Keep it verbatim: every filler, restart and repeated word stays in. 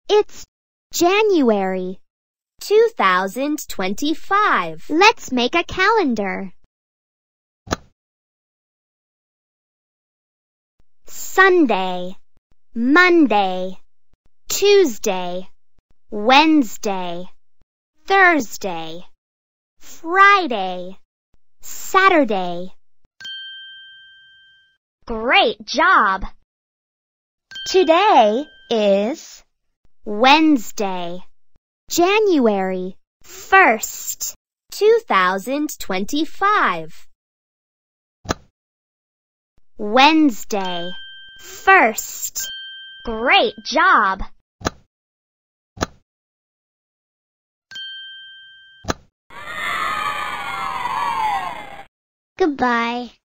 It's January two thousand twenty-five. Let's make a calendar. Sunday, Monday, Tuesday, Wednesday, Thursday, Friday, Saturday. Great job! Today is Wednesday, January first, two thousand twenty-five. Wednesday, first. Great job! Goodbye.